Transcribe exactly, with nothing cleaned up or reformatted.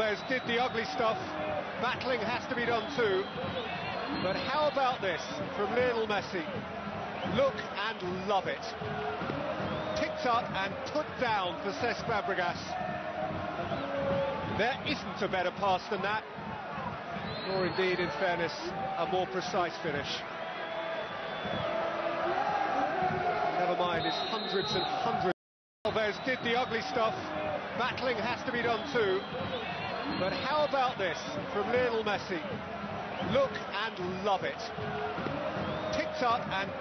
Alves did the ugly stuff. Battling has to be done too. But how about this from Lionel Messi? Look and love it. Picked up and put down for Cesc Fabregas. There isn't a better pass than that. Or indeed, in fairness, a more precise finish. Never mind, it's hundreds and hundreds. Alves did the ugly stuff. Battling has to be done too. But how about this from Lionel Messi? Look and love it. Picked up and